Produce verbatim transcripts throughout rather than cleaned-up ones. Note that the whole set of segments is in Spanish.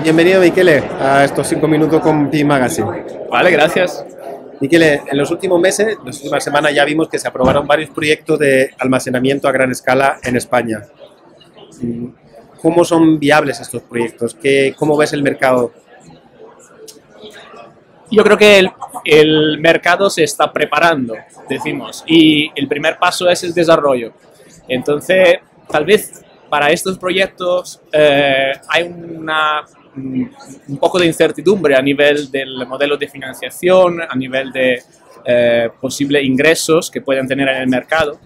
Bienvenido, Michele, a estos cinco minutos con P Magazine. Vale, gracias. Michele, en los últimos meses, en las últimas semanas ya vimos que se aprobaron varios proyectos de almacenamiento a gran escala en España. ¿Cómo son viables estos proyectos? ¿Qué, ¿Cómo ves el mercado? Yo creo que el, el mercado se está preparando, decimos, y el primer paso es el desarrollo. Entonces, tal vez para estos proyectos eh, hay una, un poco de incertidumbre a nivel del modelo de financiación, a nivel de eh, posibles ingresos que puedan tener en el mercado.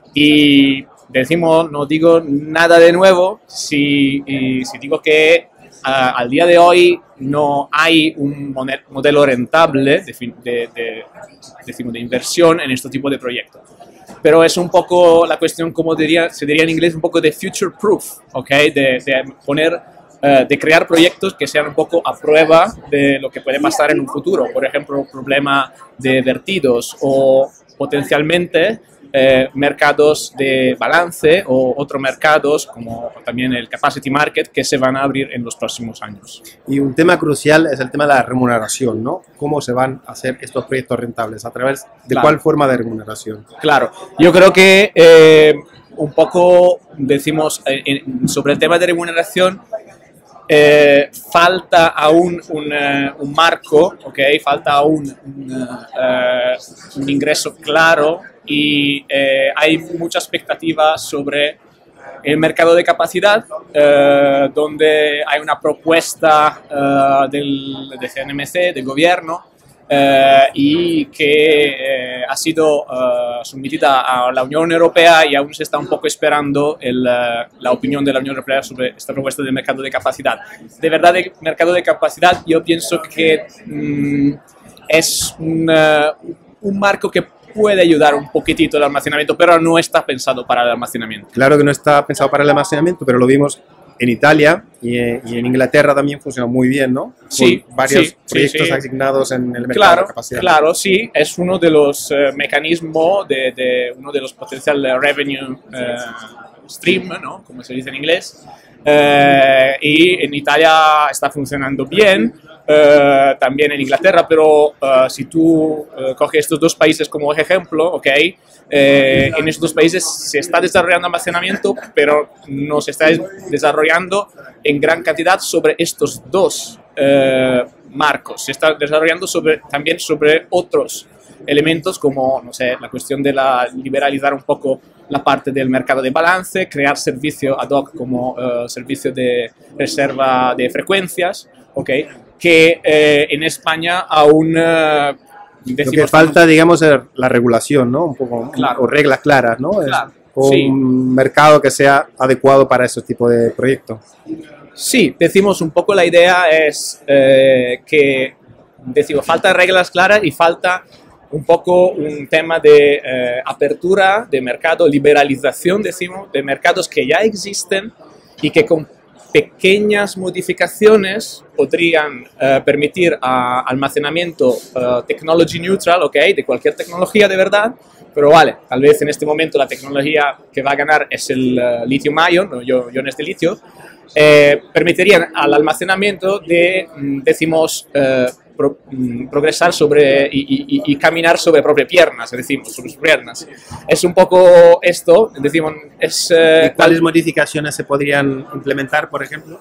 Y decimos, no digo nada de nuevo si, si digo que Uh, al día de hoy no hay un modelo rentable de, de, de, decimos, de inversión en este tipo de proyectos. Pero es un poco la cuestión, como diría, se diría en inglés, un poco de future proof, ¿okay? de, de poner, uh, de crear proyectos que sean un poco a prueba de lo que puede pasar en un futuro. Por ejemplo, problema de vertidos o potencialmente Eh, mercados de balance o otros mercados como también el capacity market que se van a abrir en los próximos años. Y un tema crucial es el tema de la remuneración, ¿no? ¿Cómo se van a hacer estos proyectos rentables? ¿A través de Claro. cuál forma de remuneración? Claro, yo creo que eh, un poco decimos eh, en, sobre el tema de remuneración Eh, falta aún un, uh, un marco, ¿okay? Falta aún un, uh, un ingreso claro y eh, hay mucha expectativa sobre el mercado de capacidad, uh, donde hay una propuesta uh, del, de C N M C, del gobierno, Uh, y que uh, ha sido uh, sometida a la Unión Europea y aún se está un poco esperando el, uh, la opinión de la Unión Europea sobre esta propuesta de mercado de capacidad. De verdad, el mercado de capacidad yo pienso que um, es un, uh, un marco que puede ayudar un poquitito al almacenamiento, pero no está pensado para el almacenamiento. Claro que no está pensado para el almacenamiento, pero lo vimos en Italia y, y en Inglaterra también funciona muy bien, ¿no? Sí, con varios sí, proyectos sí, sí. asignados en el mercado Claro, de capacidad. claro, sí, es uno de los uh, mecanismos, de, de uno de los potenciales revenue uh, stream, ¿no? Como se dice en inglés, uh, y en Italia está funcionando bien, uh, también en Inglaterra, pero uh, si tú uh, coges estos dos países como ejemplo, ¿ok? Eh, en estos dos países se está desarrollando almacenamiento, pero no se está desarrollando en gran cantidad sobre estos dos eh, marcos. Se está desarrollando sobre, también sobre otros elementos como, no sé, la cuestión de la, liberalizar un poco la parte del mercado de balance, crear servicios ad hoc como eh, servicio de reserva de frecuencias, ¿okay? Que eh, en España aún... Eh, Lo que falta, digamos, es la regulación, ¿no? Un poco, claro. o reglas claras, ¿no? Claro. O Sí. un mercado que sea adecuado para ese tipo de proyectos. Sí, decimos un poco la idea es eh, que decimos, falta reglas claras y falta un poco un tema de eh, apertura de mercado, liberalización, decimos, de mercados que ya existen y que con pequeñas modificaciones podrían uh, permitir uh, almacenamiento uh, technology neutral, ¿ok? De cualquier tecnología de verdad, pero vale, tal vez en este momento la tecnología que va a ganar es el uh, lithium-ion, ¿no? iones de litio, eh, permitirían al almacenamiento de, decimos, uh, pro, um, progresar sobre y, y, y caminar sobre propias piernas, decimos, sobre sus piernas. Es un poco esto, decimos, es... Uh, ¿Y cuáles modificaciones se podrían implementar, por ejemplo?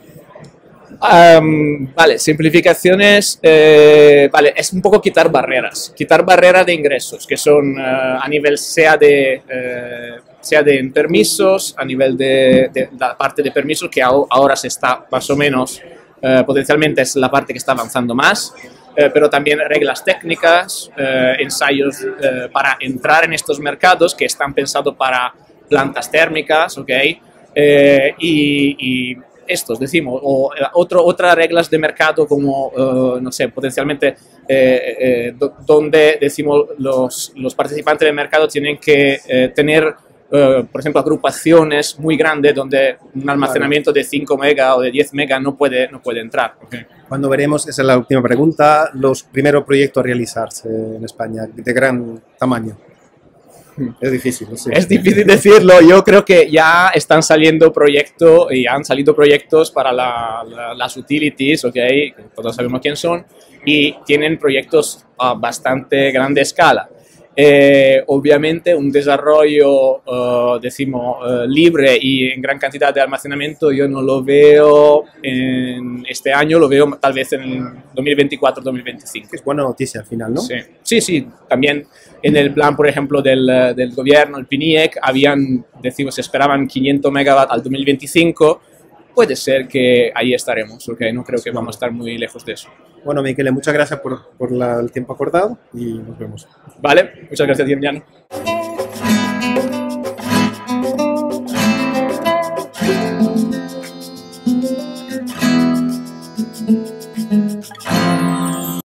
Um, vale, simplificaciones, eh, vale, es un poco quitar barreras, quitar barreras de ingresos, que son uh, a nivel sea de, eh, sea de permisos, a nivel de, de la parte de permisos que ahora se está más o menos, eh, potencialmente es la parte que está avanzando más, eh, pero también reglas técnicas, eh, ensayos eh, para entrar en estos mercados que están pensados para plantas térmicas, ¿ok? Eh, y, y estos, decimos, o otro, otras reglas de mercado como, uh, no sé, potencialmente eh, eh, do, donde, decimos, los, los participantes del mercado tienen que eh, tener, uh, por ejemplo, agrupaciones muy grandes donde un almacenamiento de cinco megas o de diez megas no puede, no puede entrar. Okay. Cuando veremos, esa es la última pregunta, los primeros proyectos a realizarse en España de gran tamaño? Es difícil, no sé. Es difícil decirlo, yo creo que ya están saliendo proyectos y han salido proyectos para la, la, las utilities, ¿ok? Todos sabemos quién son, y tienen proyectos a bastante grande escala. Eh, obviamente un desarrollo, uh, decimos, uh, libre y en gran cantidad de almacenamiento yo no lo veo en este año, lo veo tal vez en dos mil veinticuatro dos mil veinticinco. Es buena noticia al final, ¿no? Sí, sí, sí, también en el plan, por ejemplo, del, del gobierno, el PNIEC, habían, decimos, esperaban quinientos megawatts al dos mil veinticinco, puede ser que ahí estaremos, porque no creo que vamos a estar muy lejos de eso. Bueno, Miquel, muchas gracias por, por la, el tiempo acordado y nos vemos. Vale, muchas gracias, Emiliano.